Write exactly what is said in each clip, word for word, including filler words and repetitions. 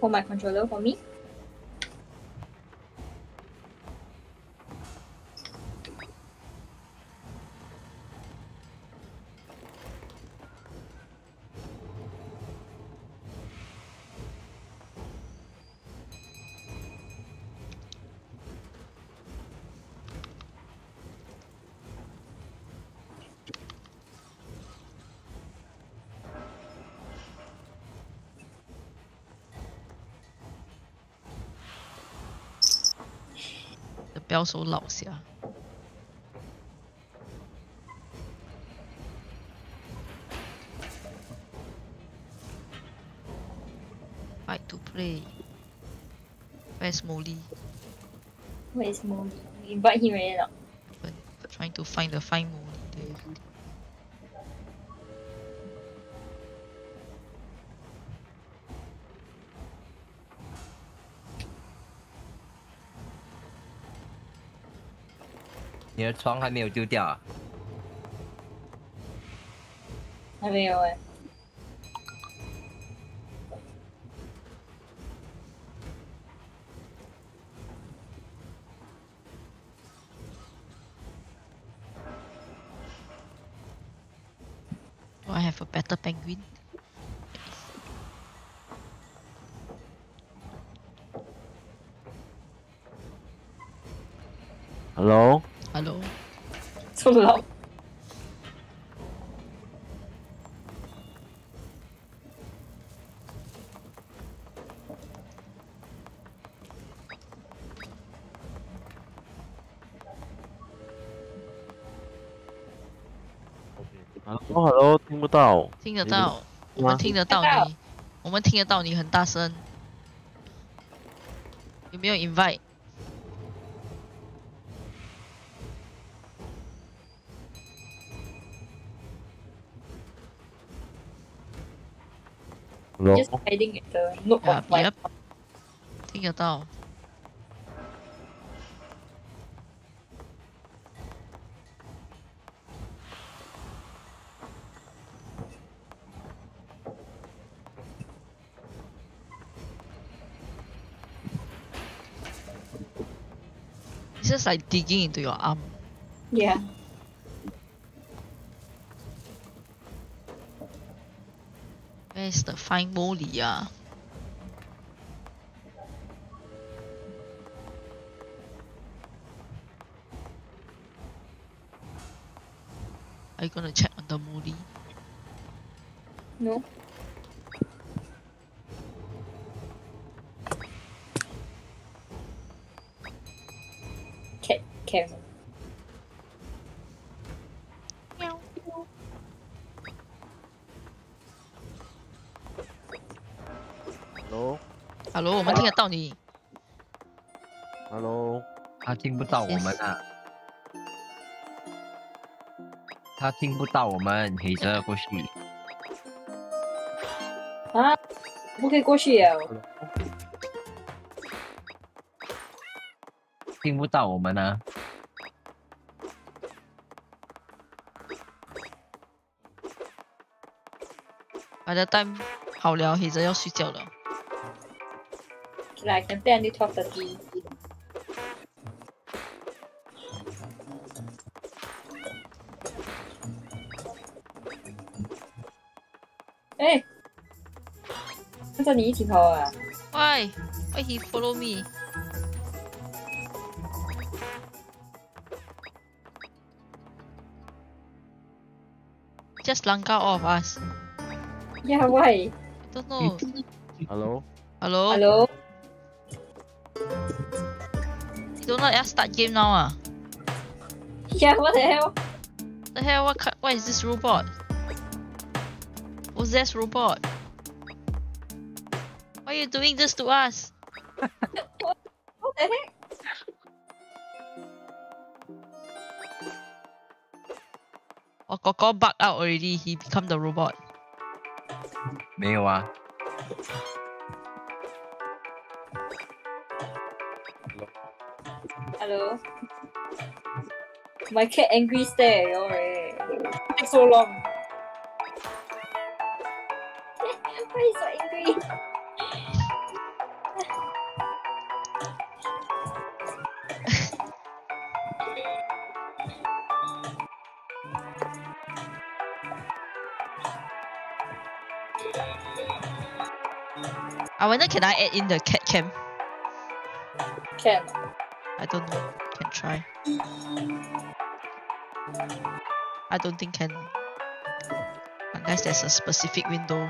hold my controller for me? The bell so loud, yeah. Fight to play. Where's Molly? Where is Molly? We invite him already now. But trying to find the find Molly there. 你的床还没有丢掉啊？ 还没有哎。 Do I have a better penguin? Hello? Hello? So loud. Hello Hello， 听不到。 听得到，我们听得到你，我们听得到你很大声。有没有 invite？ Hello? Just hiding at the nook Yep, of my yep. 听得到。It's just like digging into your arm. Yeah. Where's the fine Molly? Ah? Are you gonna check on the Molly? No. Cat careful. Meow. Hello? Hello， 我们听得到你。 Hello? 他听不到我们啊！他听不到我们，黑着过去。 啊，不可以过去啊！ 听不到我们啊！ By the time 好了，黑着要睡觉了。 来 can play until twelve thirty. Eh, 跟着你一起跑啊 Why? Why he follow me? Just langgar all of us. Yeah, why? I don't know. Hello? Hello? Hello? You don't let us start game now ah? Yeah, what the hell? The hell? What? ki- What is this robot? What's this robot? Why are you doing this to us? What the heck? Oh, Koko bug out already. He become the robot. 没有啊， Hello? My cat angry stare at you already. Take so long. Why is so angry? I wonder can I add in the cat cam? Can. I don't know. Can try. I don't think can. Unless there's a specific window.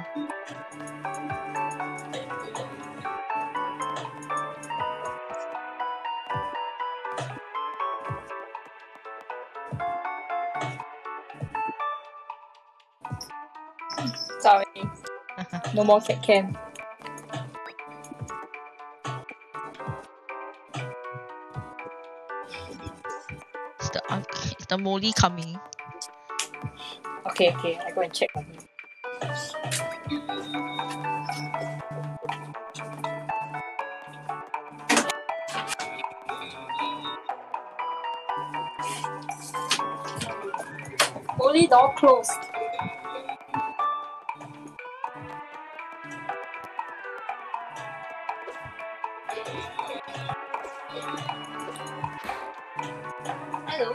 Sorry. No more cat cam. Is the un- is the Molly coming? Okay, okay. I go and check on him. Only door closed. Hello.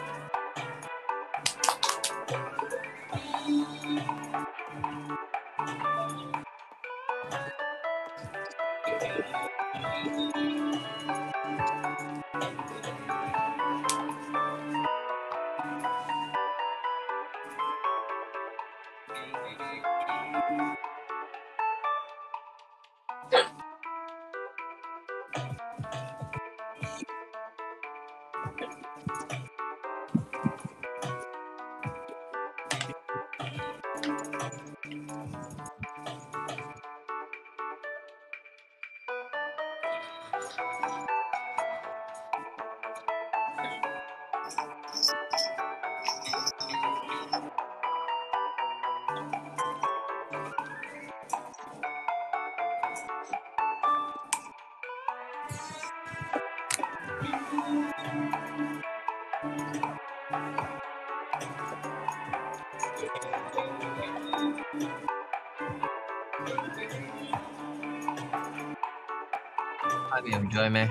他没有 join 咩？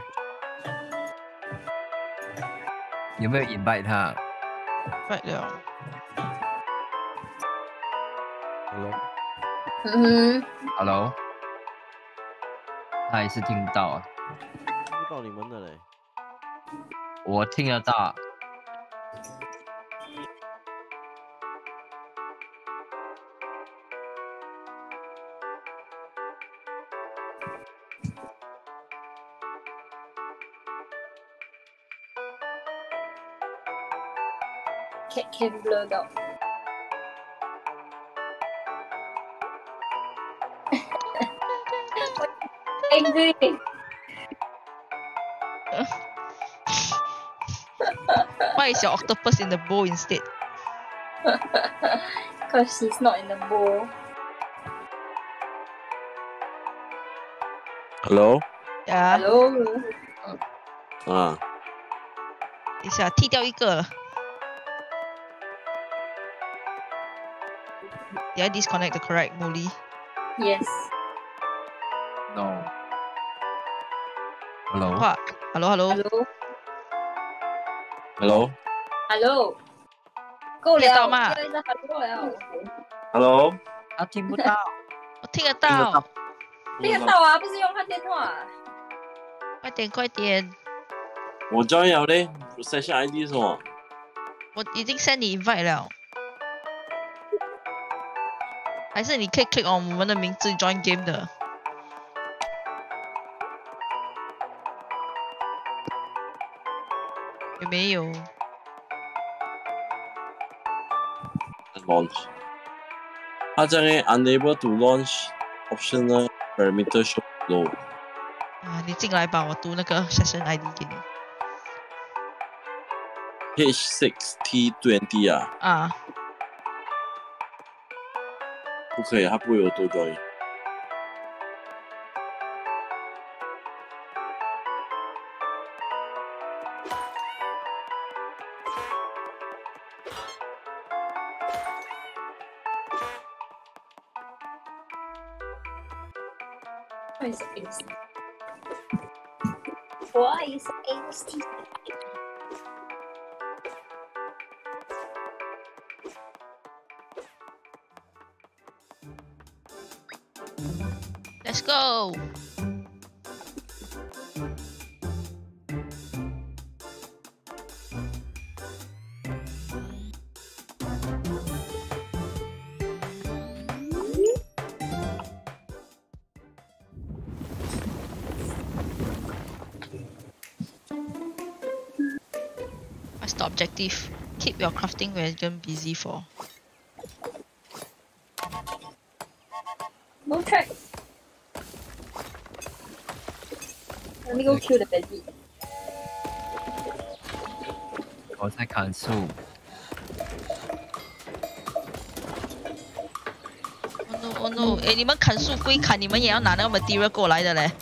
有没有 invite 他 Right 了。 Hello， 嗯哼。 ？Hello， 他还是听不到啊。 听不到你们的嘞。 我听得到。 Cat cam blurred out. Angry. Why is your octopus in the bowl instead? Because she's not in the bowl. Hello， Yeah. Hello. 啊， 等一下，剔掉一个了。Did I disconnect the correct Molly? Yes. No。Hello。 话，Hello Hello。 Hello. Hello， Hello. 够了， 听得到吗？ 不要一直 Hello 了。 Hello， 他听不到。 我听得听得到到。 听得到啊，不是用他电话。 快点快点， 我 join 了嘞，session I D 是什么？ 我已经 send 你 invite 了。还是你可以 click on 我们的名字 join game 的。有没有？ launch。它这样 unable to launch optional parameter show low。 啊，你进来吧，我读那个 session I D 给你。 H six T twenty 啊， 啊， 不可以，它不会有多 join。 Why is it Why is it Let's go. What's the objective? Keep your crafting wagon busy for. No tracks. Let me go kill the bandit. 我在砍树。 Oh no, oh no！ 诶，你们砍树归砍，你们也要拿那个 material 过来的嘞。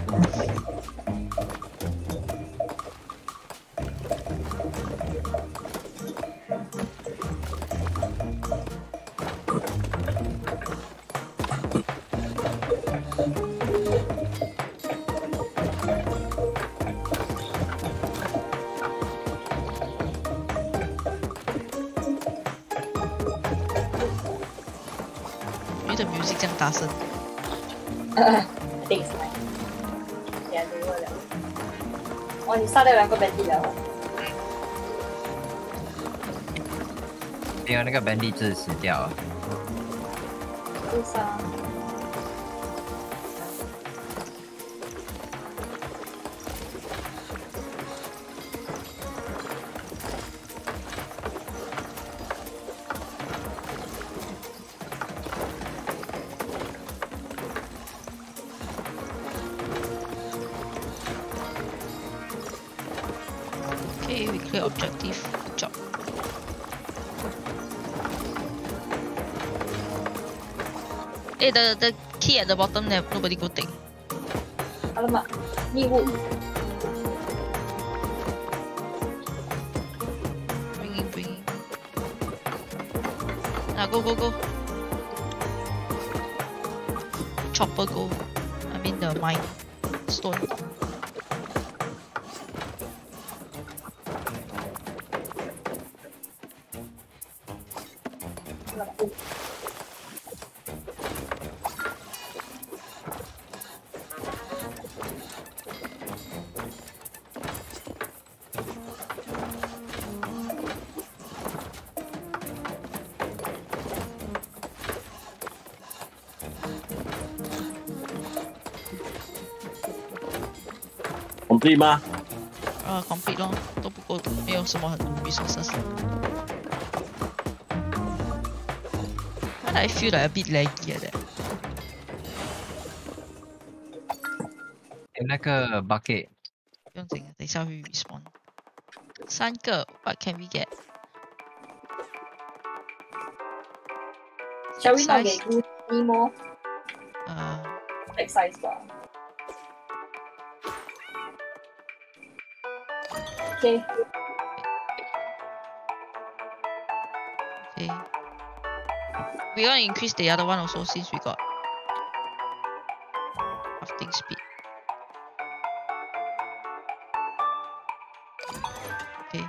你的 music 这样大声。 I think it's fine. Yeah, they were 了。哦，你杀掉两个 bandit 了。 没有那个 bandit 自死掉了。 不杀。 Okay, we clear objective. Good job. Hey, the the key at the bottom there, nobody go take. Alamak, ni wood. Bring in, bring in. Ah, go, go, go. Chopper go. I mean the mine. Stone. complete 吗？ 啊、uh, ，complete 咯，都不够，没有什么很 resources。Why do I feel like a bit laggy at that? 有那个 bucket。 不用紧，等一下会 respawn。三个 ，What can we get? Shall we not get good anymore? 呃 Big size 吧。Okay. Okay. We want to increase the other one also since we got crafting speed. Okay.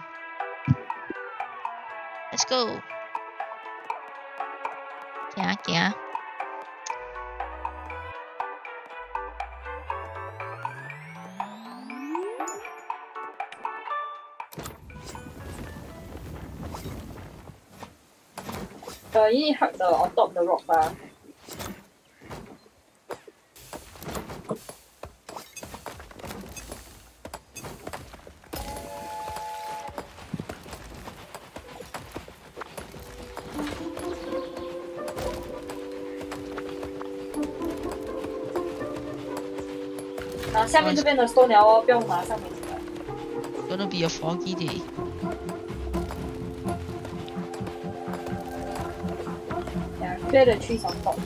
Let's go. Yeah, yeah. Uh, you need to hug the on top of the rock bar. Ah, 下面这边的 stone 鸟哦，不用拿上面这个。 Gonna be a foggy day. Yeah, clear the trees on top.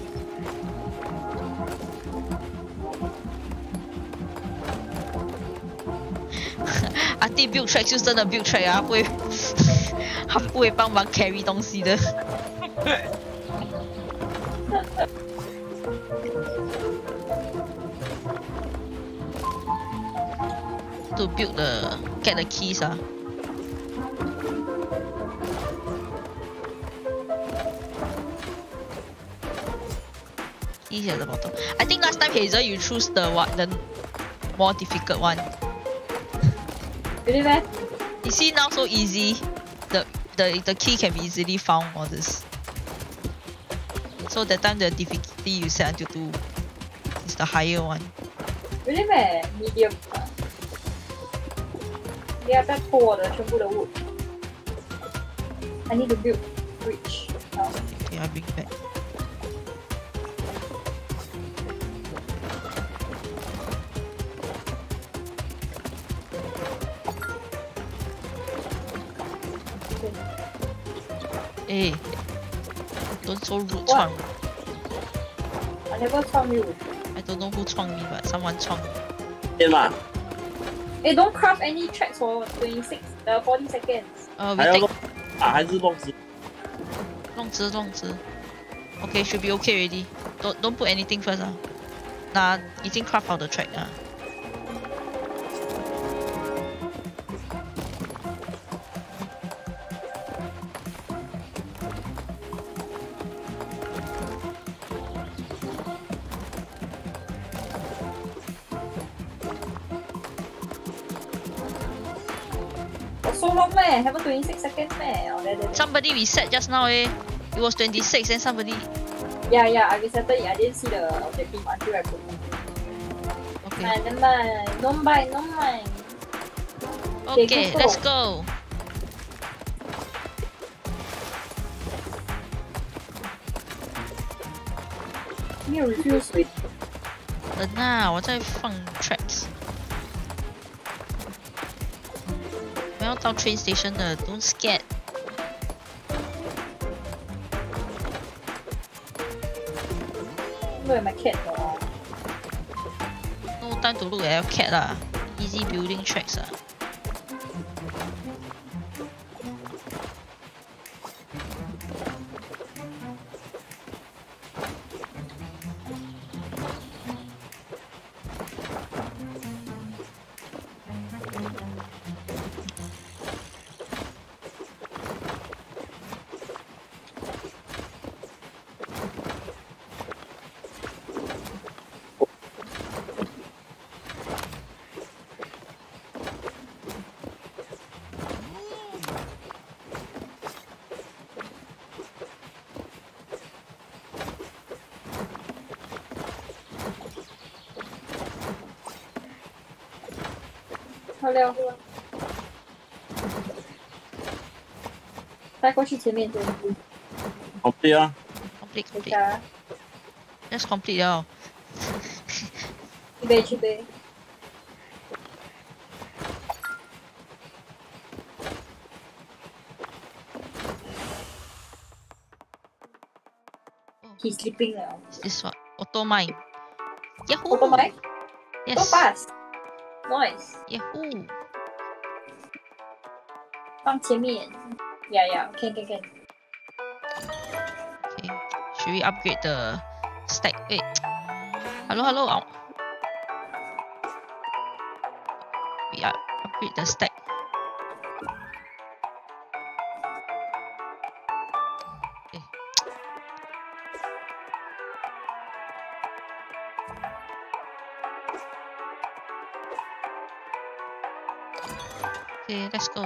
Auntie build track 就真的 build track 啊，他不会，他不会帮忙 carry 东西的。To build the get the keys 啊。 Easy at the bottom. I think last time Hazel you choose the what the more difficult one. Really man? You see now so easy. The the the key can be easily found all this. So that time the difficulty you set until two is the higher one. Really man? Medium 啊。你要再破我的全部的 wood。I need to build bridge. Oh. Okay, I bring back. Hey, don't so rude, Chuang. I never 创 you. I don't know who Chuang me, but someone Chuang. 天嘛， Hey, don't craft any tracks for twenty-six, uh, forty seconds. Uh, we 还要 take 弄啊，还是弄死？ 弄直弄直. Okay, should be okay already. Don't don't put anything first 啊。那已经 craft 好的 track 啊。 So long man, haven't twenty-six seconds man. Oh, there, there, there. Somebody reset just now eh. It was twenty-six and somebody. Yeah, yeah, I resetted it. I didn't see the objective until I put it. Okay. Ah, never mind. Don't buy, don't mind. Okay, Okay, go, let's go. go. Me refuse with. 等啊，我在放 tracks。我要到 train station 的 ，don't scared。 Look at my cat. Oh. No time to look at your cat lah. Easy building tracks ah. How 亮？带过去前面先。 好对啊， Complete 等 complete. 下， Just complete 了。 去杯去杯。He's sleeping now. Is this what? Auto mine. Yahoo! Auto mine? Yes. So fast. Nice. Yahoo! 放前面。Yeah, yeah. Can, can, can. Okay. Should we upgrade the stack? Wait. Hello, hello. Oh. We up upgrade the stack. Okay. Okay, let's go.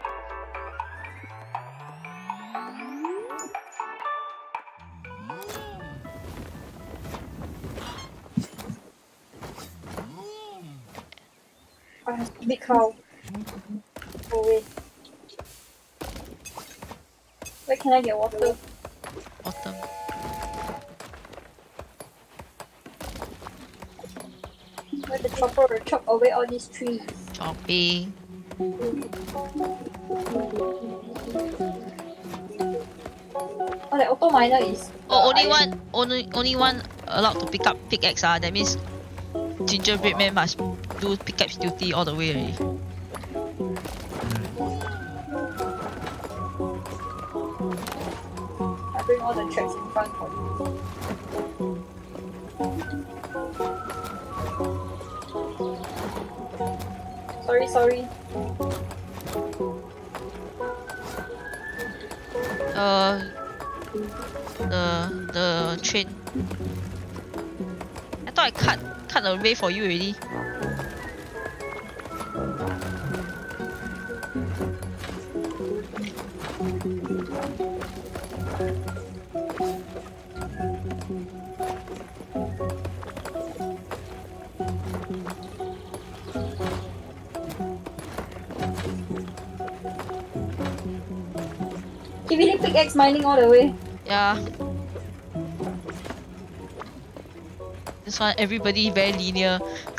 Ah, big cow. Go away. Where can I get water? Bottom. Where the chopper chop away all these trees? Chopping. Oh, the auto miner is. Oh, uh, only iron. one, only only one allowed to pick up pickaxe. Ah, that means gingerbread man must do pickaxe duty all the way already. I bring all the tracks in front for you. Sorry, sorry. Uh, the the train. thought I cut cut away for you already. He really pickaxe mining all the way. Yeah. This one, everybody very linear.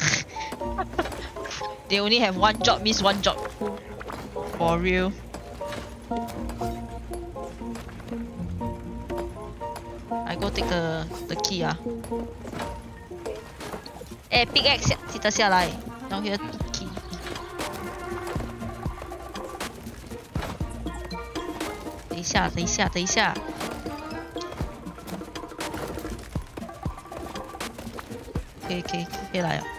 They only have one job, means one job. For real. I go take the the key ah. Eh, pickaxe 记得下来。Down here key. Wait, 等一下，等一下，等一下。可以，可以，可以来了。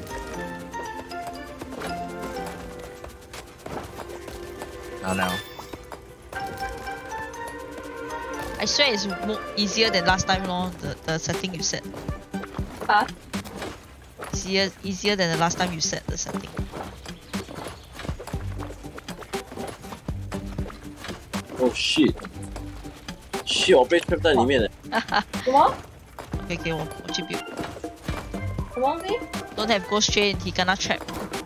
好了。 I swear it's more easier than last time, lor. The the setting you set. Huh? Easier easier than the last time you set the setting. Oh shit! Shit! 我被 trap 在里面了。 什么？ OK OK， 我我去 build。 什么东西？ Don't have ghost train, he kena trap.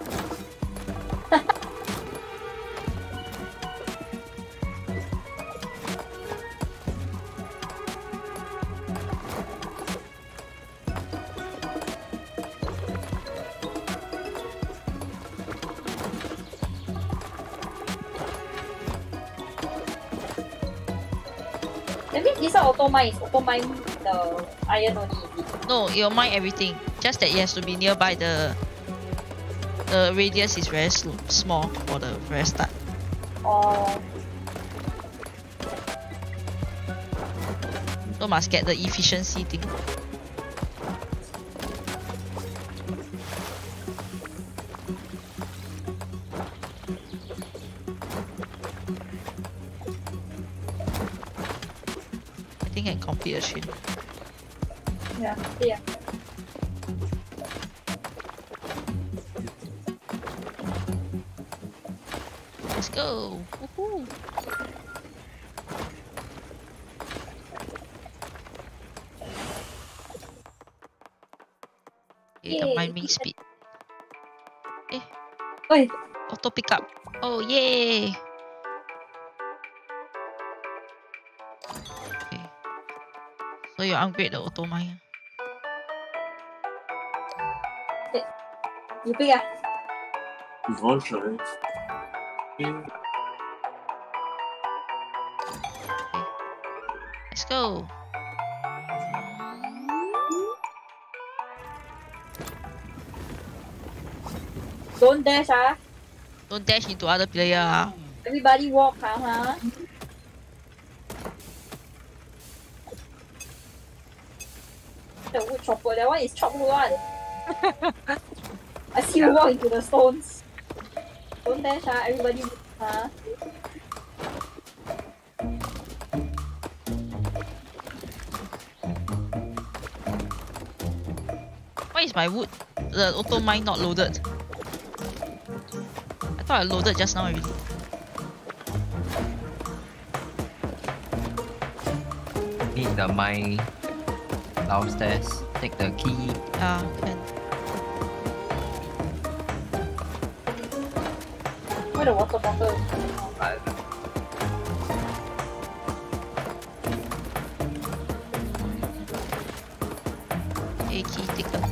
That means this one auto mine is auto mine the iron only. No, it'll mine everything. Just that it has to be nearby the the radius is very slow, small for the very start. Oh. So must get the efficiency thing. I think I can complete a chain. Yeah, yeah. Let's go! Woohoo! Okay, the Yay. mining speed. Eh, Oi, auto pickup. Oh, yay! Okay. So you upgrade the auto mine. you pick ah. One try. Let's go! Don't dash ah. Don't dash into other player. Ah. Everybody walk ah, huh? The wood chopper, that one is chop wood one. I see you walk into the stones. Don't dash ah, everybody walk ah. Why is my wood, the auto mine not loaded? I thought I loaded just now already. Need the mine downstairs. Take the key. Yeah, can. Where the water bottle? A key taken.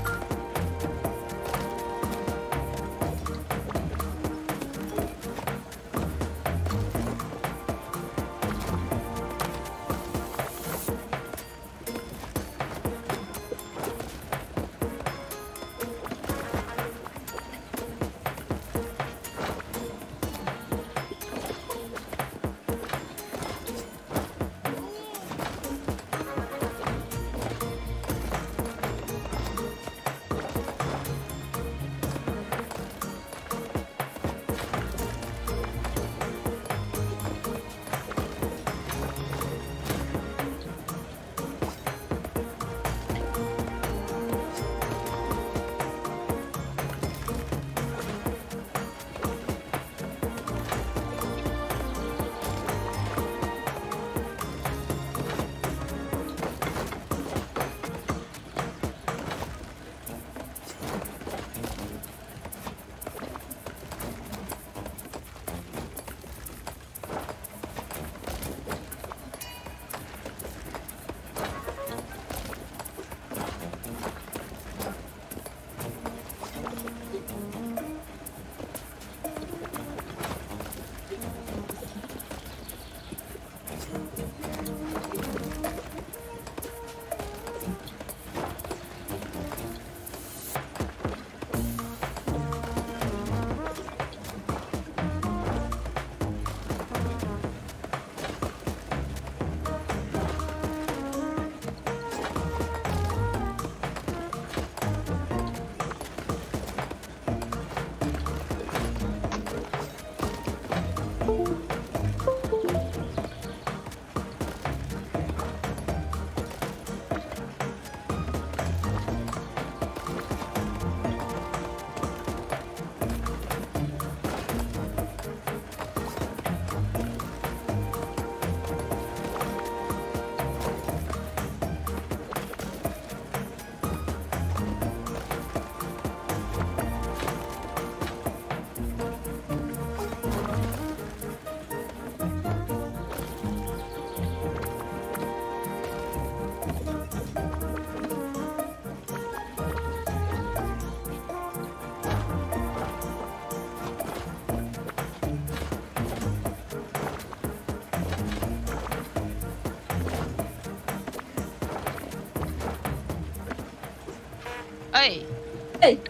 Hey, Hey!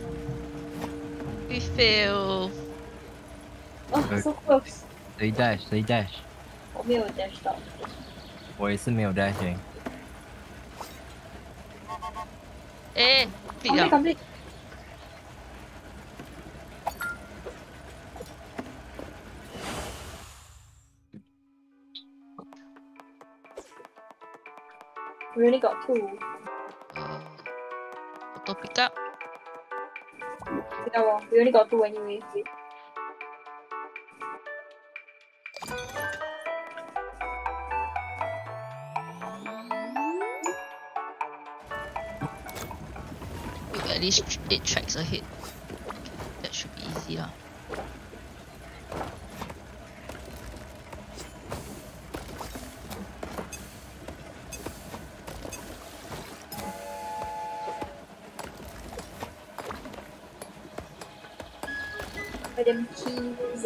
we fail. Oh, so close. 谁 dash 谁 dash， 我没有 dash 到。 我也是没有 dash 欸。 哎，必 complete 了。 complete。We only got two. 呃，auto pick up。 Yeah, well, we only got two anyway. We're at least eight tracks ahead. That should be easy lah. By them keys.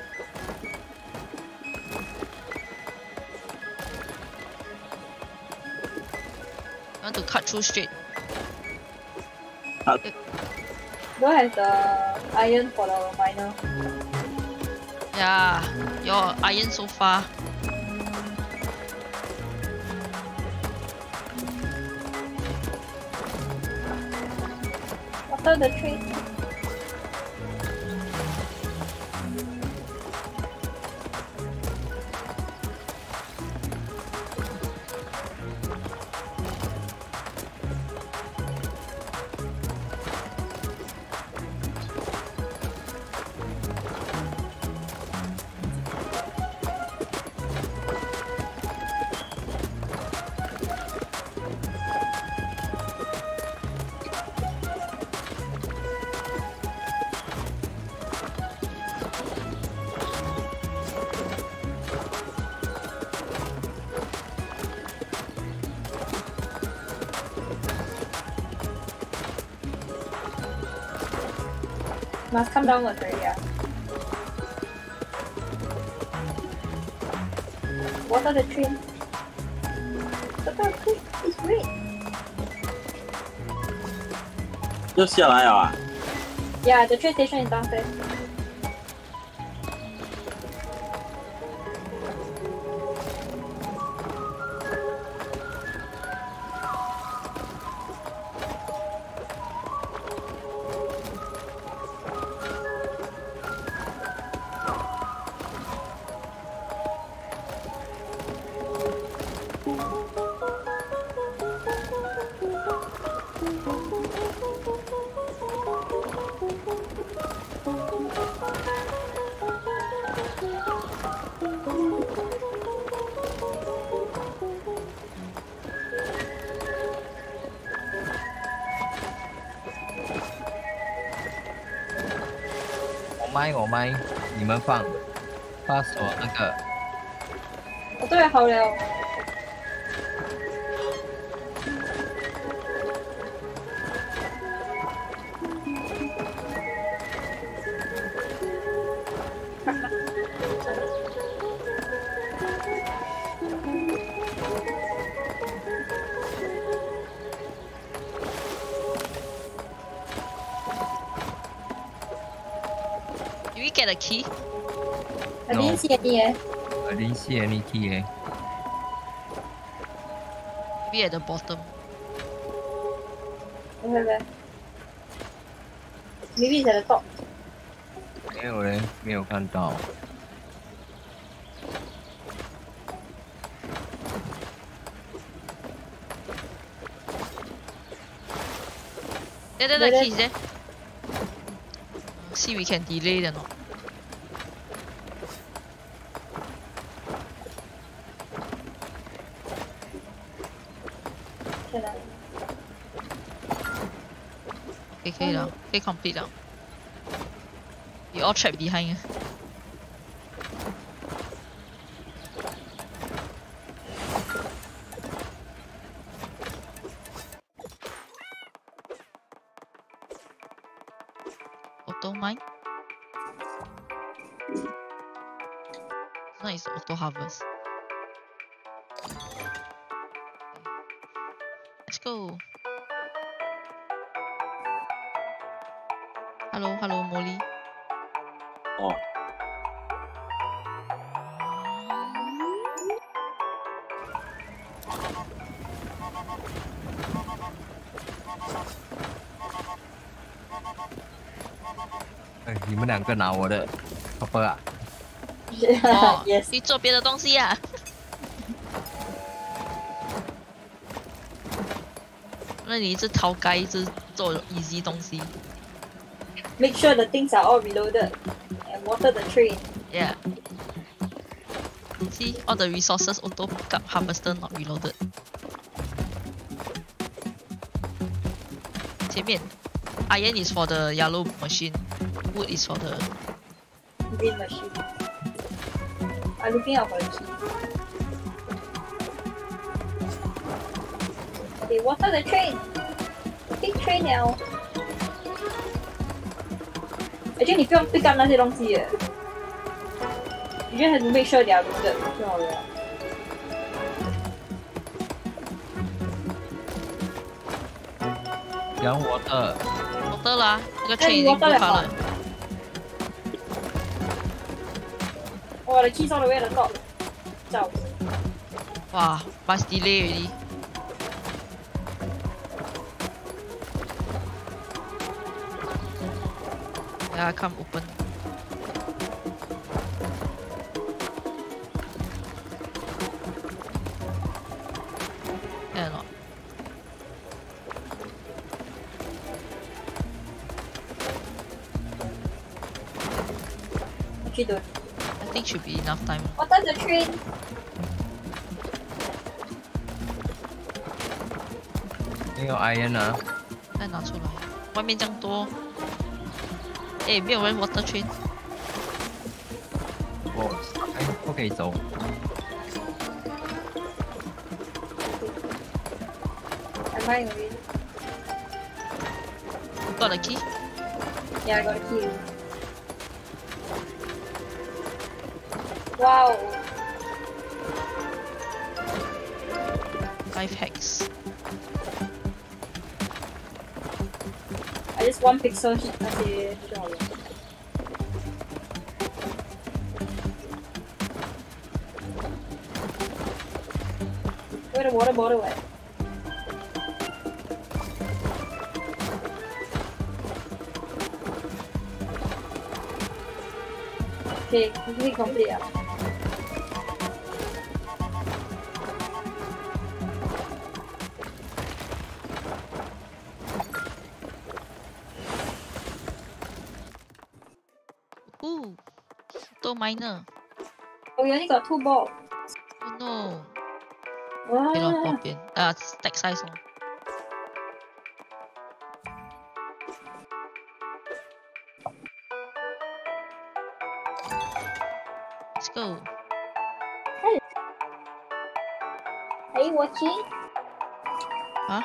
I want to cut through straight. Cut. Don't have the iron for the miner. Yeah, your iron so far. After the train. Must come downwards already, yeah. What are the train? What are the train? It's great. 要下来啊！ Yeah, the train station is downstairs. 我麦我麦，你们放，把锁那个。 我都要好了。 Did we get a key? I No. didn't see any eh. I didn't see any key 欸。 Maybe at the bottom. Where, where? Maybe it's at the top. 没有人没有看到。 There, there, There, the there. key is there. See, we can delay it or not. Can I? 可以可以了，可以 complete 了。We all trapped behind. Auto mine. No, it's auto harvest. Let's go. Hello, hello, Molly. 哦， 哎，你们两个拿我的 copper 啊？ 哦 yes. 你做别的东西啊？那你一直逃该，一直做 easy 东西。 Make sure the things are all reloaded and water the train. Yeah. See, all the resources auto pick up, harvester not reloaded. 前面 iron is for the yellow machine, wood is for the Green machine. I'm looking out for the key. Okay, water the train. Big train now. Actually, 你不用 pick up 那些东西耶。You just have to make sure they are loaded 就好了。 养我的， water 啦，那个那 train 你已经 water 不了吗发了。 哇，the keys all the way at the top. 照。 哇 bus delay already. Yeah, I can't open. Yeah, not. Actually don't. I think should be enough time. Water the train. 没有 iron 啊？ 再拿出来，外面这样多。哎，没有人 water train。 我哎，不可以走。 I'm mine already. Got the key? Yeah, I got a key. Wow. Five hacks. I just one pixel hit 那些就好了。Where the water bottle at? Okay, mission complete 啊。 Ooh, auto miner. Oh, we only got two balls. Oh no. Wow. 可以咯，波边啊 stack size 咯。Let's go. Are you watching? Huh?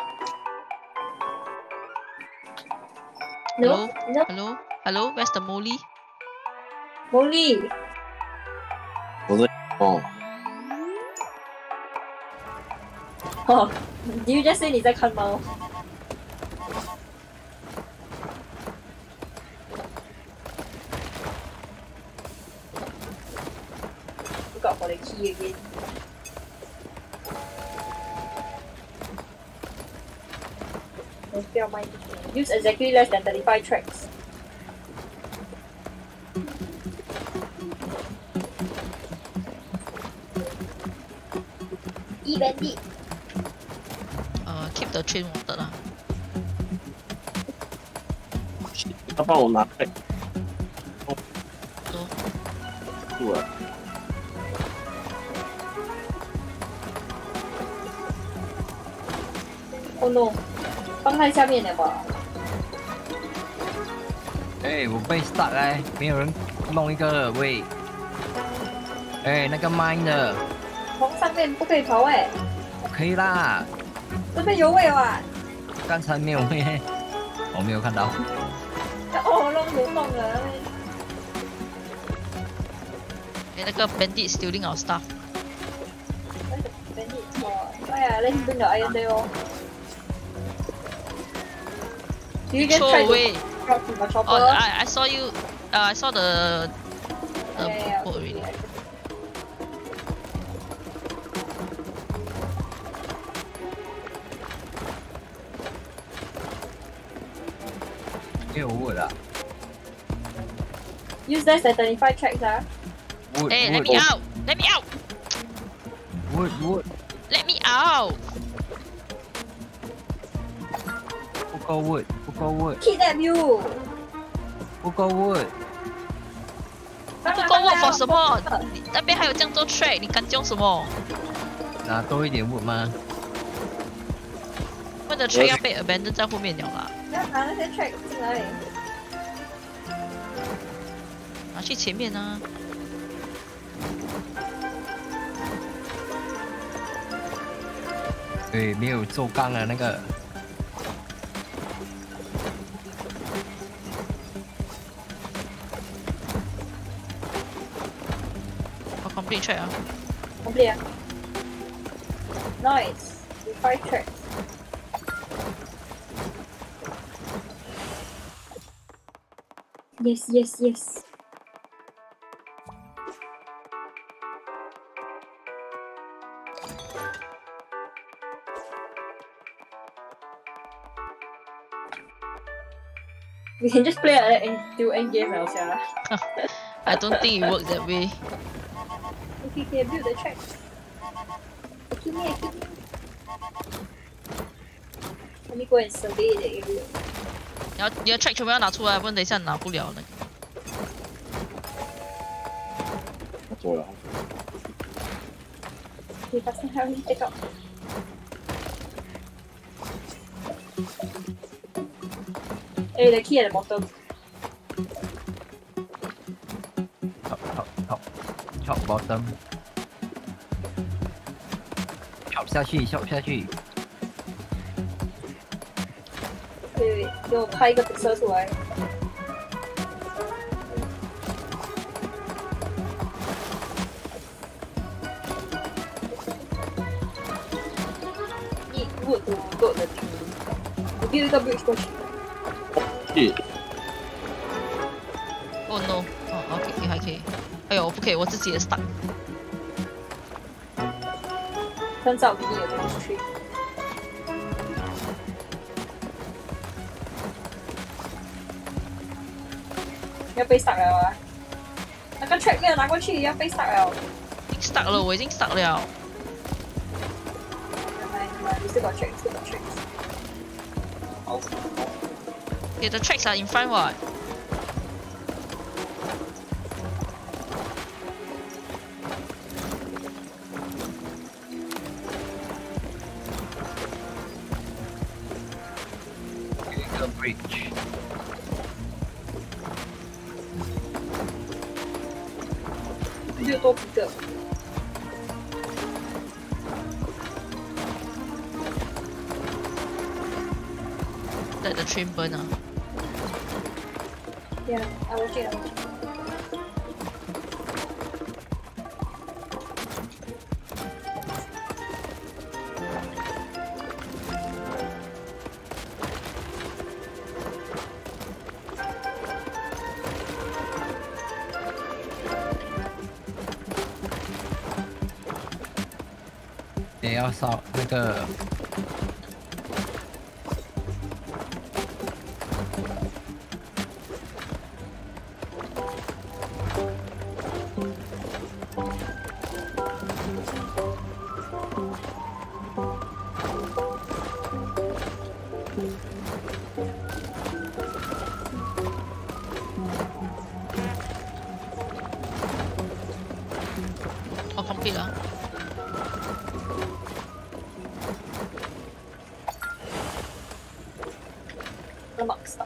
No, Hello? no. Hello? Hello? Where's the Molly? Molly. 我在哦， Oh, did you just say 你在看猫？ Look out for the key again. Let's spell mine. Use exactly less than thirty-five tracks. E-bandit. Uh, keep the train water 啦。 他帮我拿来走。 住了。 Oh no， 放在下面了吧？ 哎，我被 stuck 哎，没有人弄一个位。哎，那个 mine 的从上面不可以跑哎、 可以啦， 这边有位啊！ 刚才没有位，我没有看到。 哦，弄有弄了。 哎，那个 bandit stealing our stuff. Where's the bandit? Oh, yeah, let him bring the iron there. Oh. Do you just Throw try away. to drop from the chopper. Oh, I, I saw you. Uh, I saw the the yeah, yeah, boat okay, already. yeah. 没有 wood 啊 Use less than twenty-five tracks, ah. wood Hey, let wood me out! Let me out! wood wood Let me out! 不够 wood 不够 wood Kidnap you! 不够 wood 不够 wood for 什么？你那边还有这样多 track， 你敢讲什么？ 拿多一点 wood 吗？ 我们的 track 要被 abandon 在后面了啦， 要拿那些 track 进来。 拿去前面啊！ 对，没有做钢的那个。 我 complete track 啊！ Complete. Nice. We five tracks. Yes, yes, yes. We can just play like that and do end game now, sia. I don't think it works that way. Okay, okay, build the track. Keep me, keep me. Let me go and survey the area. 你要你的 track 全部要拿出来，不然等一下拿不了那个。 我做了。 Okay, faster, hurry, take out. Hey, the key at the bottom. Top top top top bottom。跳下去，跳下去。 对，给我拍一个车出来。一 wood to build the tree， 我 build 一个 bridge 过去。 咦 Oh no！ 哦 ，OK， 你还可以。哎呦，我不可以，我自己也 stuck。 Turns out we need a bridge tree。 要被 stuck 了啊！那个 track 没有拿过去，要被 stuck 了。 已经 stuck 了，我已经 stuck 了。 来来，你 still got track, still got track. Okay, the tracks are in front what? The bridge。 就多几个。 Let the train burn 啊！ Yeah, I will check. I will check. 也要烧那个。 我 complete 了。 The mark stuff.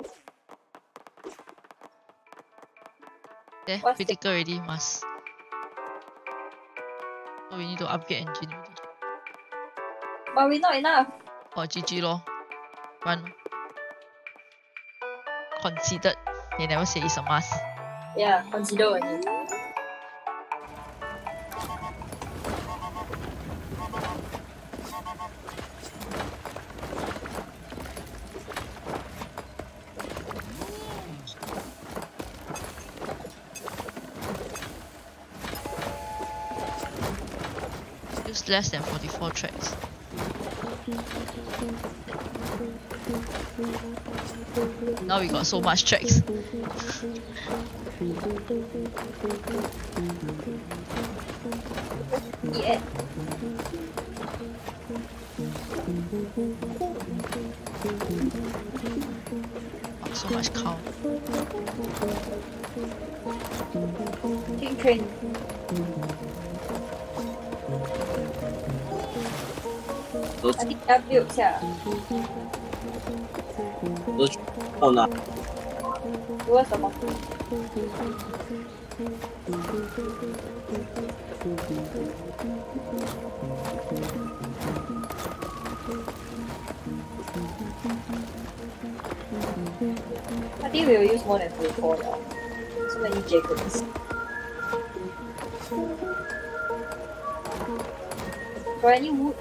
There, What's critical already, must. So we need to upgrade engine already. But we not enough. Oh, G G 咯. Run. Considered. They never say it's a must. Yeah, consider only. It's less than forty-four tracks. Now we got so much tracks. Yeah. Oh, so much cow. Train train. 都 I think W 下， 都到哪？ 读了什么？ I think we will use more than forty-four now. So many Jacobs. Got any wood?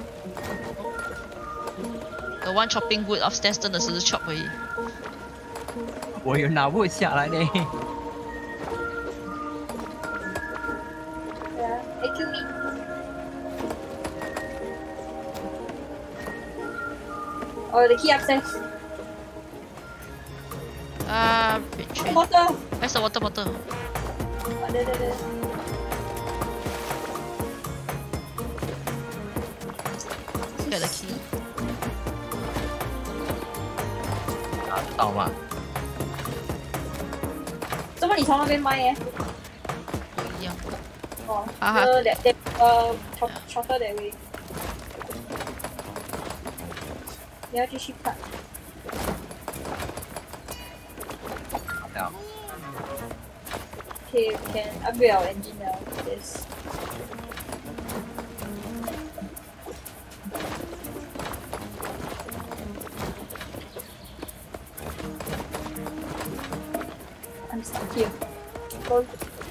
The one chopping wood upstairs 真的是 chop 而已。 我有拿wood 下来嘞。 Yeah. Hey, kill me. Oh, the key upstairs. Ah, uh, train. Water. Where's the water bottle? Oh, there, there, there. Get the key. 拿得到吗？ 怎么你从那边卖耶？ 不一样。 哦， 哈哈呃，两两呃，short shorter that way。你要继续看。 这样。 Okay, we can upgrade our engine now. Yes. I'm stuck here. Go.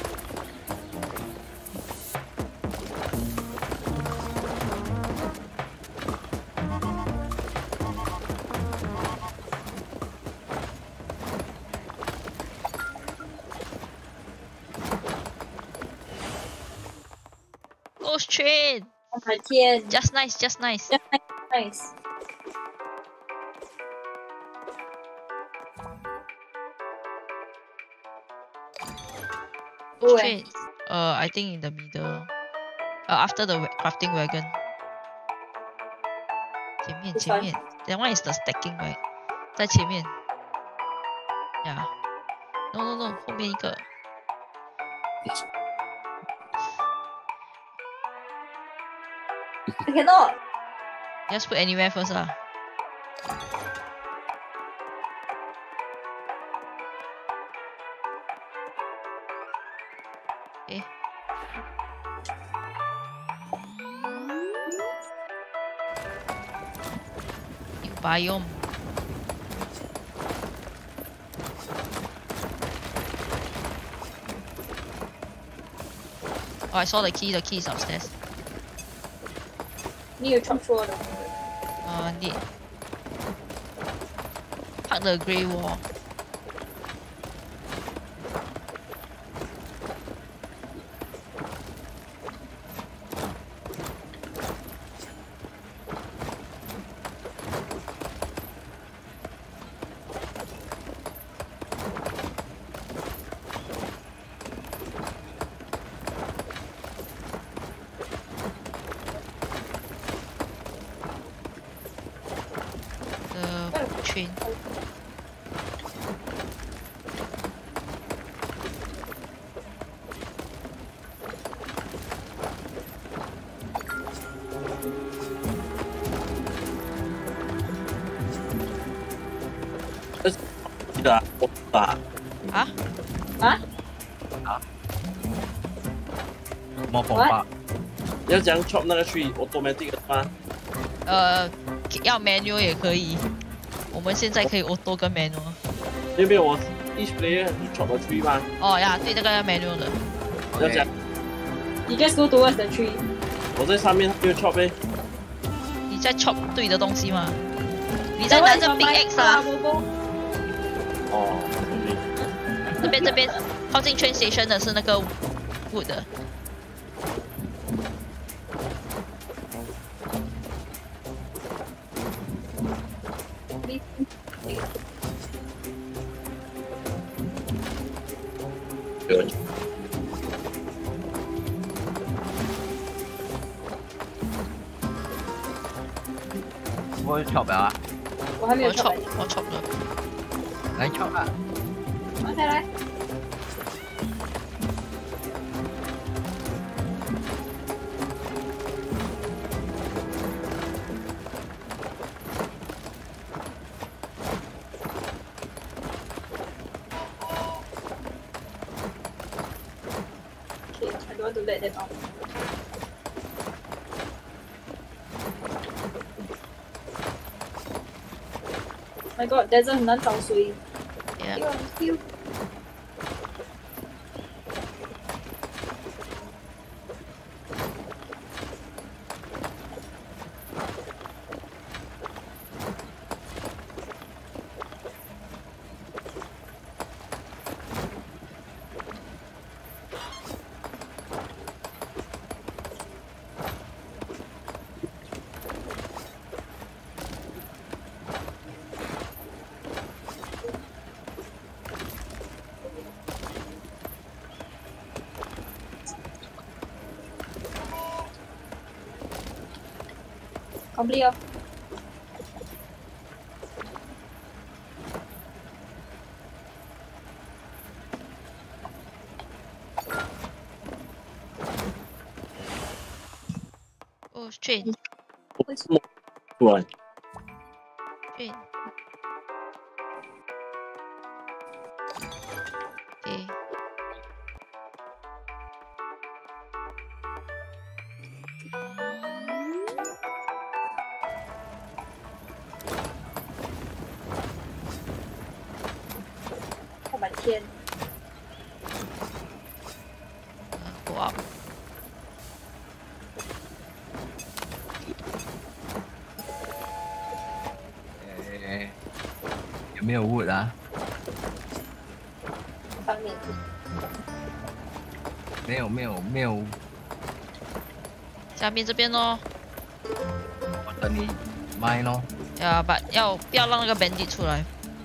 Ghost train. 我的天 Just nice, just nice. ，just nice, nice. Oh, eh. Train. Uh, I think in the middle. Uh, after the wa- crafting wagon. 前面 This 前面 That one is the stacking right? 在前面 Yeah. No no no 后面一个 I cannot. Just put anywhere first lah. Okay. New biome. Oh, I saw the key. The key is upstairs. Need to chop through all the. Uh, need. Park the grey wall. The train. Tidak, otak. Hah? Huh? 摸bomb吧。 要怎样 chop 那个 tree automatic 的吗？ 呃，要 manual 也可以。我们现在可以 auto 跟 manual。 因为我 each player 去 chop 个 tree 嘛， 哦呀，对，这个要 manual 的。 要讲 You just go towards the tree. 我在上面没有 chop 呗。 你在 chop 对的东西吗？你在拿着 big X 啊？ 哦， 这边这边靠近 train station 的是那个 wood 的。 有我 chop 了啊， 我还没有我 chop chop 来我 chop 了。 来 chop 啊！ OK 来。Okay, I don't want to let them out. My God, desert 很难找水。 Yeah. 丢丢。Complete 哦。 哦 ，train 为什么？ 出来， train。OK。 我的天！ Go up。 哎，有没有 wood 啊？ 方面。 没有没有没有， 下面这边咯。 我等你卖咯。 呀，把要不要让那个 bandit 出来？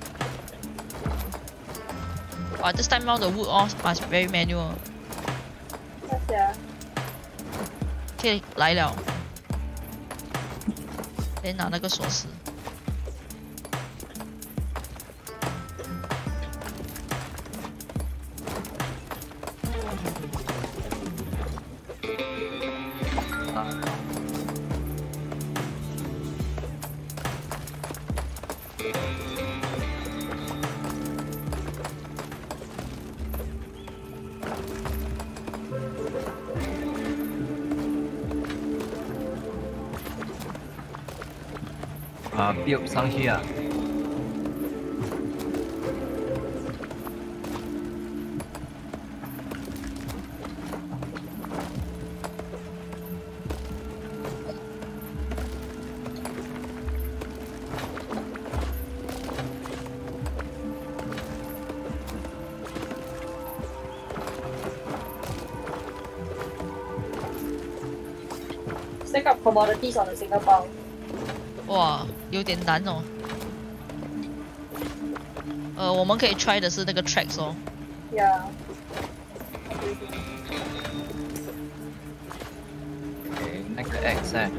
哇 ，this time round the wood all must very manual。 那是啊。 OK， 来了。先拿那个锁匙。 啊 ，build 上去啊！ Stack up commodities on a single pile. 哇，有点难哦。呃，我们可以 try 的是那个 tracks 哦。 Yeah. 那个 X 哎，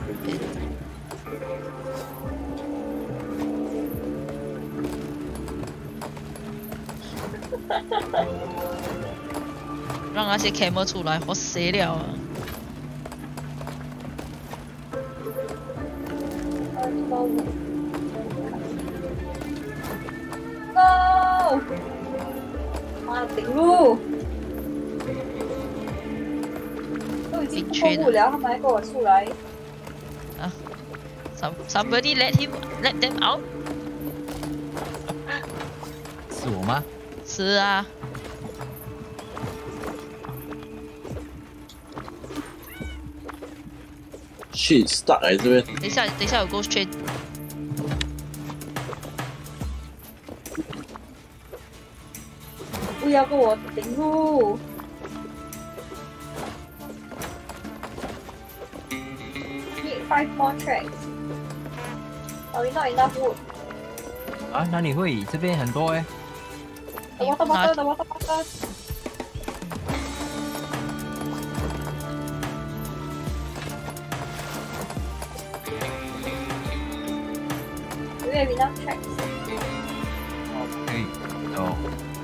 让那些 camel 出来，我死了啊！ No！ 妈顶路，都已经破不了，他们还给我出来。 啊 ，some somebody let him let them out。 是我吗？ 是啊。 shit stuck 来这边， 等一下，等一下有 ghost train。 不要跟我顶路。Need five more tracks. Sorry, not enough wood. 啊，哪里会？这边很多哎。 The water bottle, the water bottle. Do we have enough tracks? Okay, so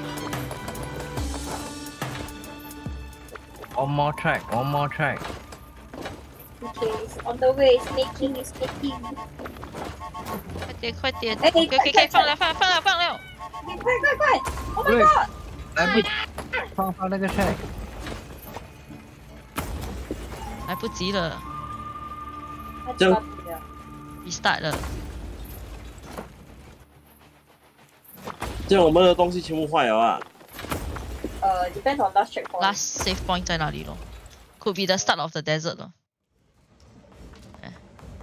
one more track, one more track. Okay, it's on the way. It's making, it's making. 快点快点哎 ，OK OK 可以快放了放了放了放了， 快快快 ！Oh my 对 god！ 来不及，放放那个 track。 来不及了他这样抓不了。 ，restart 了。 这样我们的东西全部坏了啊！ 呃 ，depends on last checkpoint。 Last save point 在哪里咯 ？Could be the start of the desert 咯。哎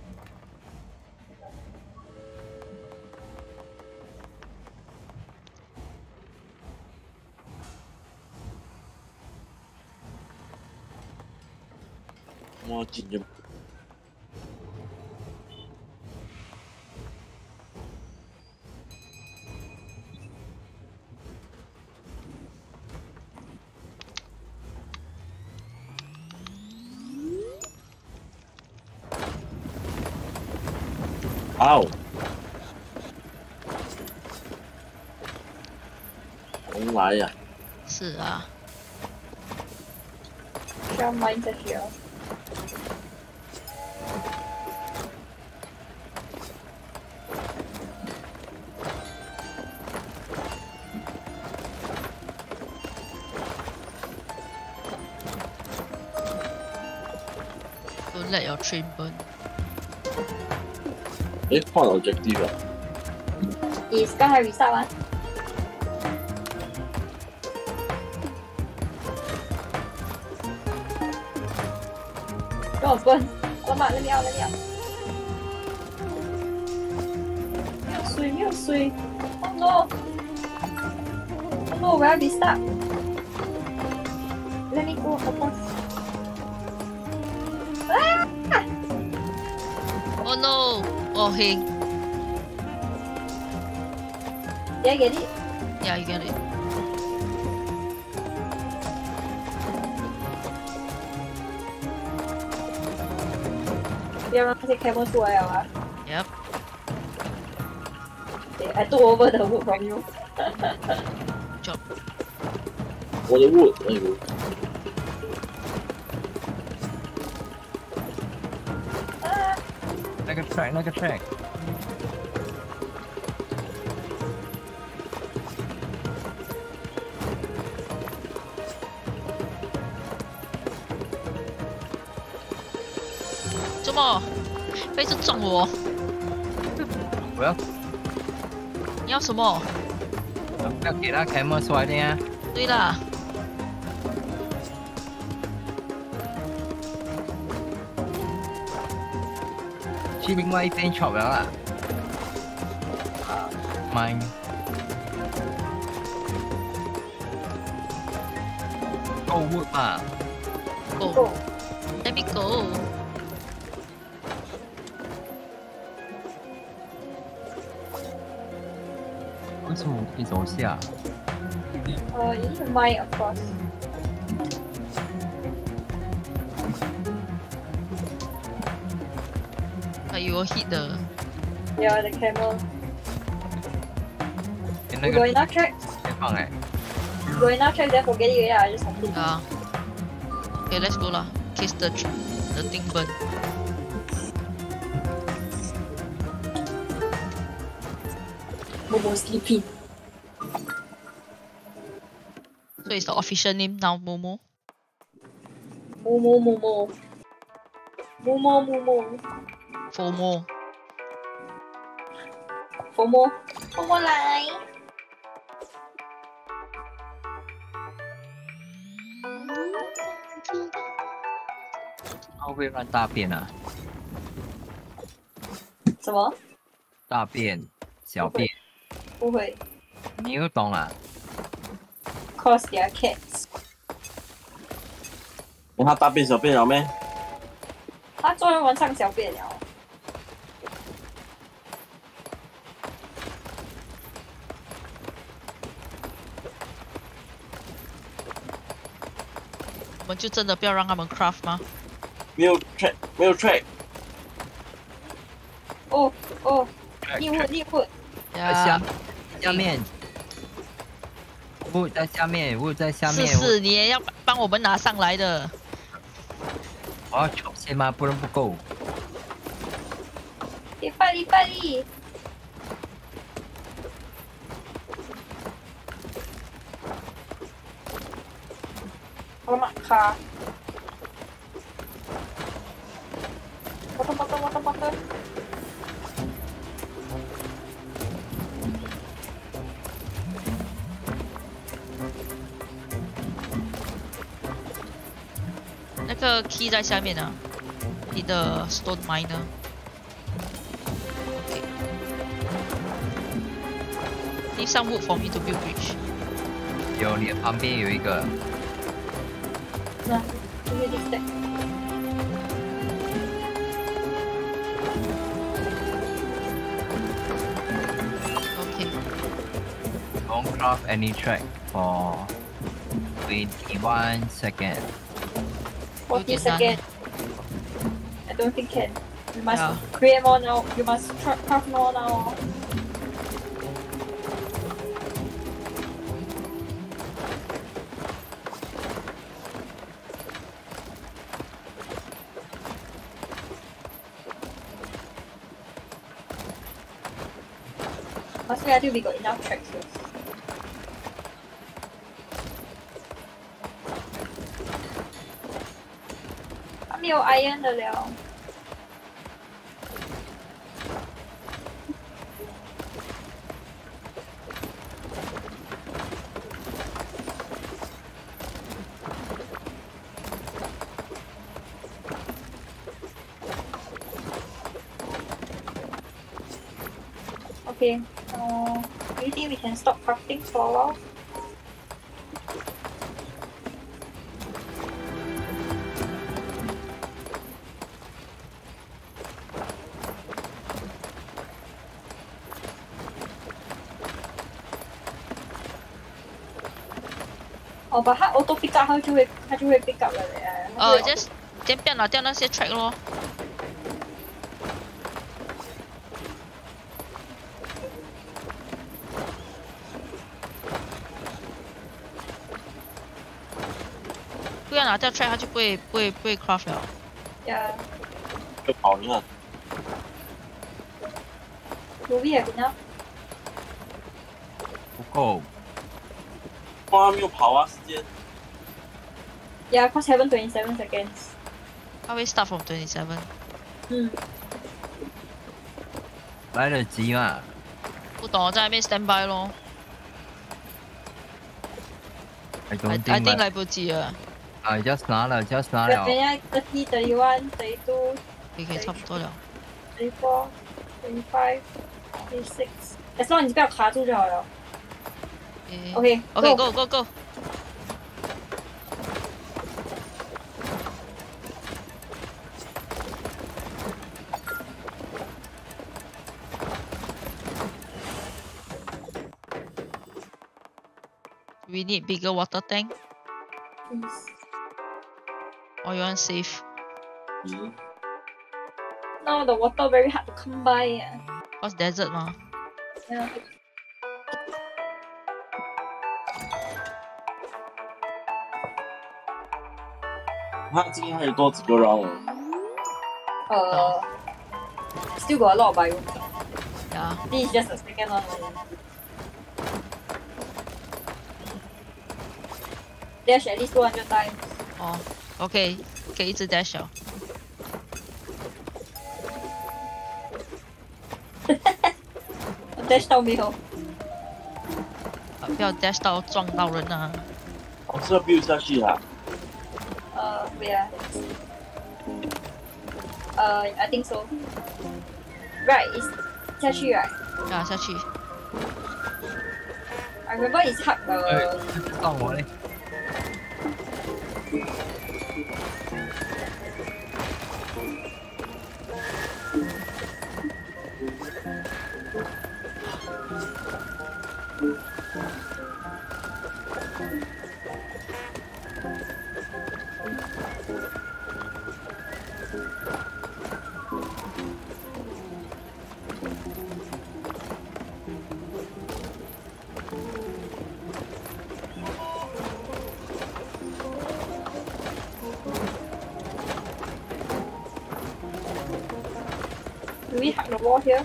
我进去。哦，重来呀！ 是啊， 需要 mine 这需要。 Don't let your train burn。 诶，换 objective 了。 你刚才 reset 完。跟我滚！老板，那里要，那里要。没有水，没有水。Oh no! Oh no! Where are we stuck? Let me go, of course. Oh no！哦嘿 Did I get it? ，Yeah you get it。 不要让那些开幕出来了啊 Yep。 Okay, I took over the wood from you. Job。 我的 wood， 哎呦， 那个 track， 那个 track。 怎么？飞是撞我？ 我要你要什么？ 要给他开门出来的呀。 对啦， 去另外一边 chop 了啦。mine。购物吧。 Go。Let me go。 为什么我可以走下？ Uh, you need to mine, of course. But you will hit the Yeah, the camel. 那 You 个 got enough tracks? 先放哎。 You got enough tracks, then forget it, yeah, I just complete. yeah. Okay, let's go lah. Case the tr- the thing burn. Momo sleeping. So it's the official name now, Momo. Momo, Momo. Momo, Momo. FOMO. Momo. Momo 来。 它会不会乱大便啊？ 什么？ 大便、小便， 不会。 你又懂啊？ Cause they are cats. 我他大便小便了没？ 他终于完上小便了。 们就真的不要让他们 craft 吗？ 没有 track，没有 track。 哦哦，立wood 立 wood， 在下下面，物在下面，物在下面。 是是，你也要帮我们拿上来的。 我要抽先吗？不然不够。 礼拜礼拜礼。我马卡。我的我的我的我的。 那个 key 在下面呢，你的 stone miner。OK。Leave some wood for me to build bridge。 有，你旁边有一个。 那，这边就是。 OK。 Don't craft any track for twenty-one seconds. forty seconds. I don't think can. You must yeah. create more now. You must craft more now. Must wait until we got enough tracks first. I 没有 iron 的了。Okay. Uh, do you think we can stop crafting for a while? Oh, but 它 auto pick up 它就会它就会 pick up 了嘞。 呃 ，just 先不要拿掉那些 track 咯。不要拿掉 track，它就不会不会不会 craft 了。 Yeah. 就跑你看。 Do we have enough? 不够。 哇，没有跑啊，时间。 Yeah, cause haven't twenty-seven seconds. 它会 start from twenty-seven。 嗯。 来得及嘛？ 不懂，我在那边 stand by 咯。 I I don't I think think 来不及了。 啊 ，just 拿了，just 拿了。 等下 thirty, thirty-one, thirty-two, 可以可以差不多了。 thirty-four, thirty-five, thirty-six. As long as 你不要卡住就好了。Okay. Okay, go go go. We need bigger water tank. Please. Or you want save? Mm. No, the water very hard to come by. Yeah. Cause desert 嘛。 Yeah. 他今天还有多几个 round？ Uh, still got a lot of biomes. Yeah. This is just the second one. Dash at least two hundred times. 哦 ，OK， 可以一直 dash 了。 我 dash 到没有？ 啊，不要 dash 到撞到人啊！ 我是要 build 下去啊。 呃，对啊。呃 I think so. Right, it's 下去 right? 啊，下去。 I remember it's hard. 呃， 撞我嘞！ No more here.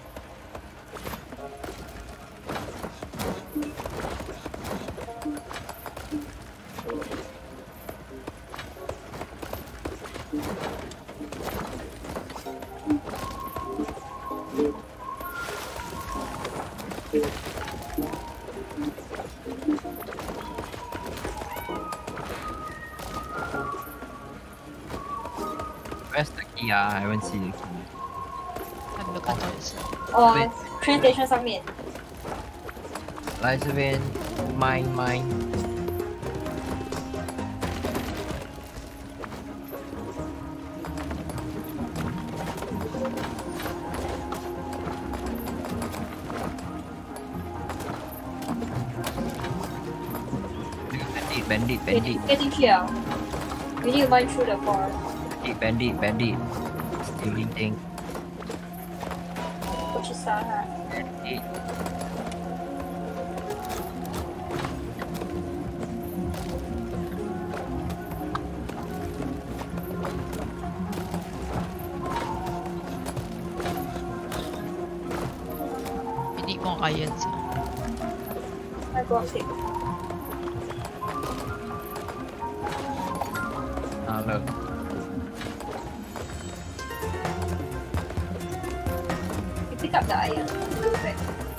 Where's the key? Ah, I haven't seen the key. 还没有看到也是。 哦对 ，train station 上面。 来这边，mine mine。bandit bandit 可以进去啊。We need to mine through the forest. bandit bandit bandit stealing thing 我去杀他。 bandit 你need more irons. 太光线。 拿了 You pick up the iron. Go back.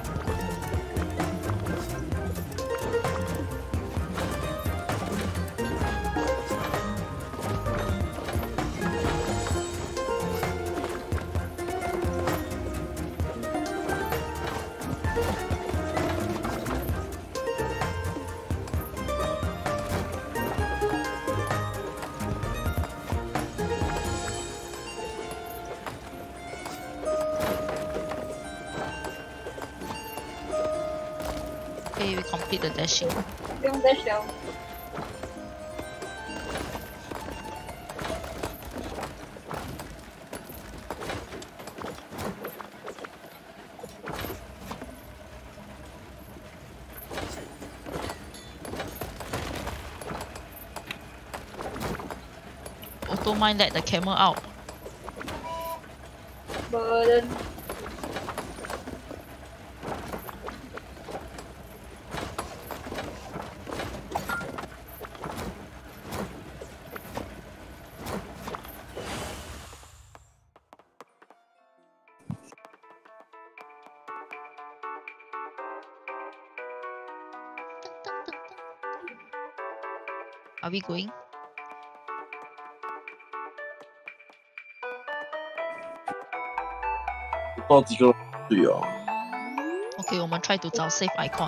Okay, we complete the dashing. 不用 dash 了。 Auto mine let the camel out. Burden. Are we going? 到几个队啊？ Okay, 我们 try to 找 save icon.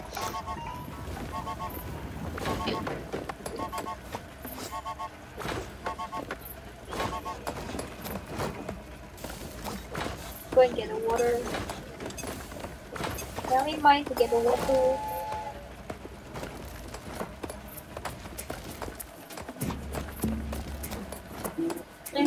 Go and get the water. Can we mine to get the water? Eh.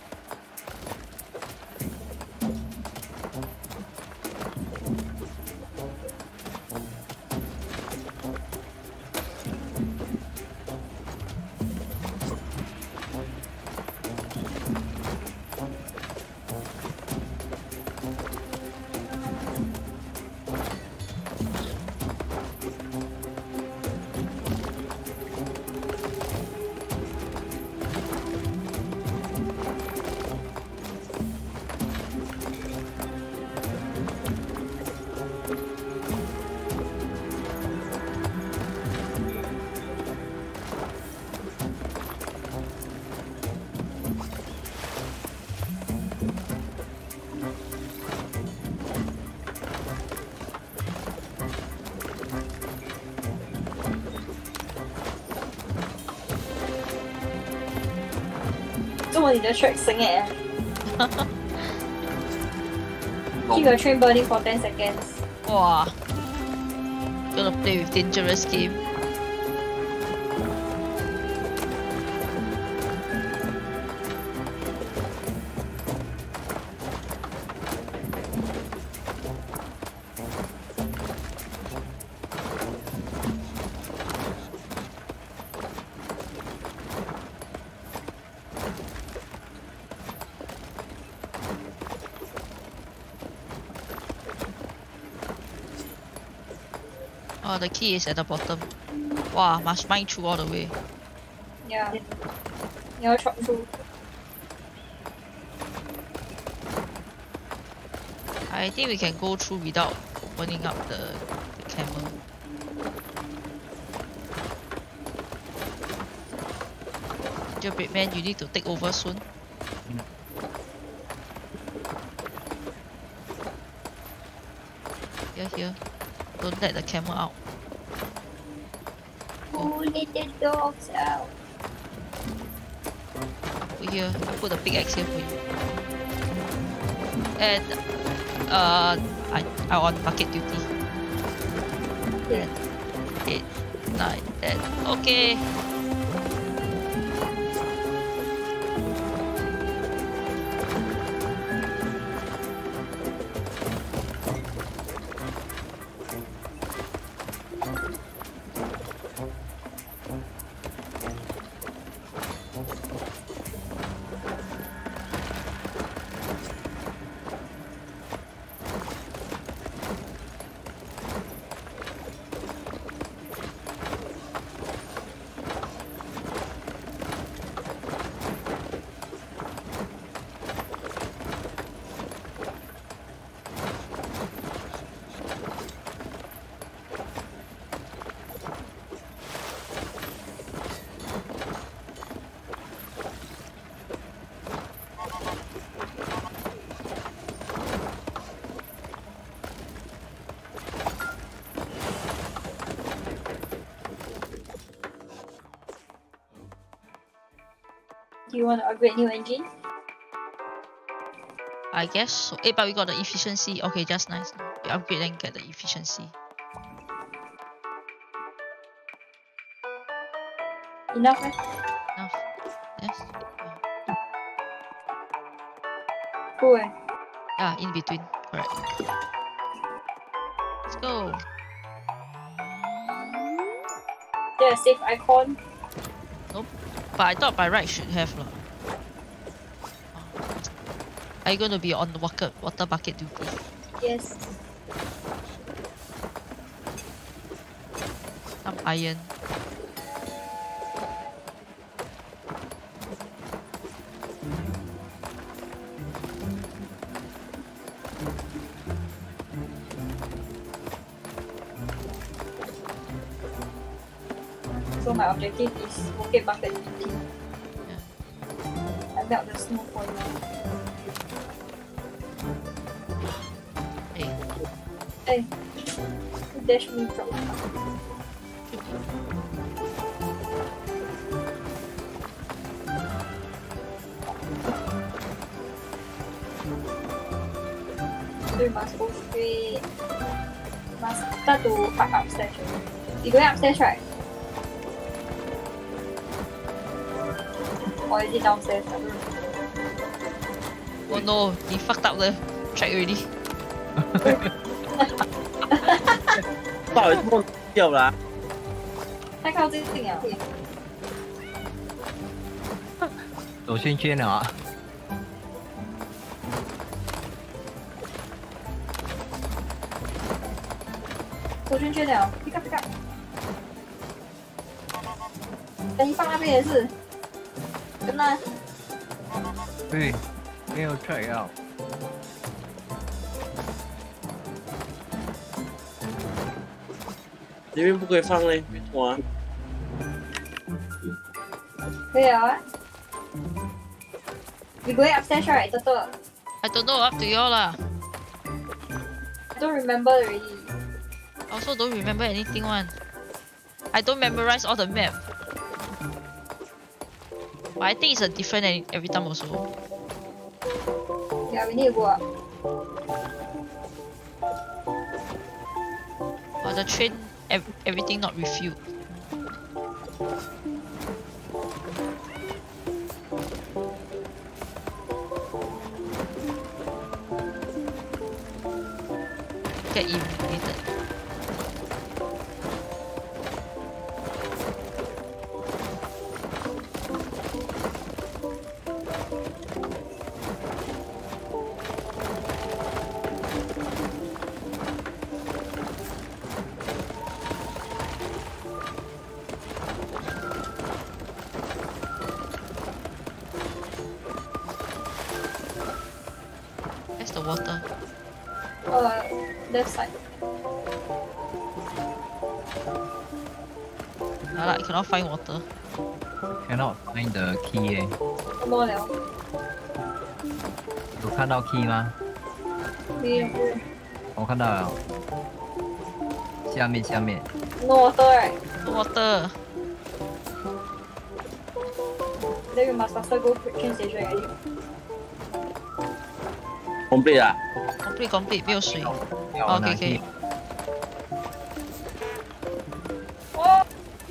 Someone in the track sing it. Keep your train burning for ten seconds. Wow. Gonna play with dangerous game. Oh, the key is at the bottom. Wow, must mine through all the way. Yeah. You chop through. I think we can go through without opening up the, the camel. Gingerbread man, you need to take over soon. Here, here. Don't let the camel out. Who let the dogs out? Put here. I put the pickaxe here for you. And uh, I I on bucket duty. Yeah. Eight, nine, ten. Okay. Do you want to upgrade new engine? I guess so. Eh, but we got the efficiency. Okay, just nice. We upgrade and get the efficiency. Enough, eh? Enough. Yes. Yeah. Cool, eh? Yeah, in between. Correct. Let's go. There's a safe icon. Nope. But I thought by right should have lah. Are you going to be on the water, water bucket duty? Yes. Some iron. So my objective is okay bucket duty. Yeah. I melt the snow for you. Hey. Hey, dash me drop. So you must go straight. Must start to park upstairs. You going upstairs, right? Or is it downstairs? I don't know. Oh no, he fucked up the track already. 到底梦掉啦？ 太靠近了。 走圈圈了啊！ 走圈圈了，pick up pick up。等你放那边也是。跟那。 对，没有 try out。 这边不可以放嘞，没错啊。 可以啊。You going upstairs, right, Turtle? I don't know, up to you all lah. I don't remember already. I also don't remember anything one. I don't memorize all the map. But I think it's a different every, every time also. Yeah, we need to go up. But the train, ev everything not refueled. Get eliminated. the water? Uh, left side. Ah, lah, I cannot find water. Cannot find the key 哎， 摸了， 有看到 key 吗？ 没有我看到了，下面下面。 ，no water right? No water. Then we must faster go train station already. complete 啊， Complete complete 没有水。 要我拿 OK key OK。 哦，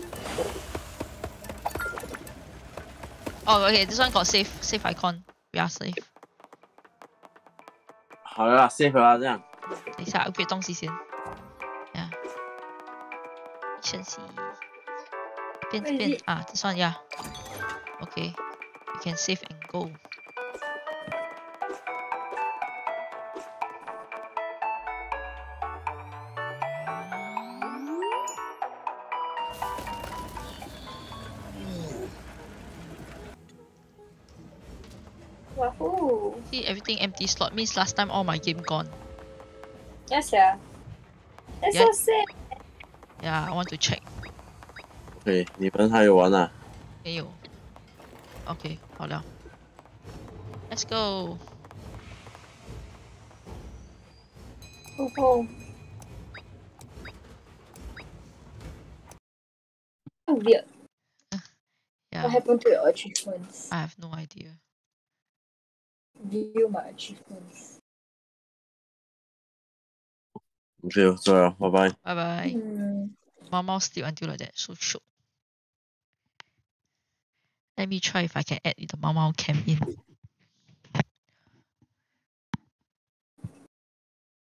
Oh okay, this one got save save icon. We are safe. 好了啦，safe 啦，这样。 等一下 upgrade 东西先。呀，升级。变 Where is 变 it? 啊，这算呀。Okay, you can save and go. Wahoo! See everything empty slot means last time all my game gone. Yes, yeah. That's Yeah. so sad. Yeah, I want to check. 对，你们还有玩啊？ 没有。Okay, 好了。Let's go. Go home. So weird. Yeah, What happened to your achievements? I have no idea. View my achievements. OK，走了，拜拜。 Bye bye. Hmm. Mama sleep until like that, so shook. Let me try if I can add the Mama cam in.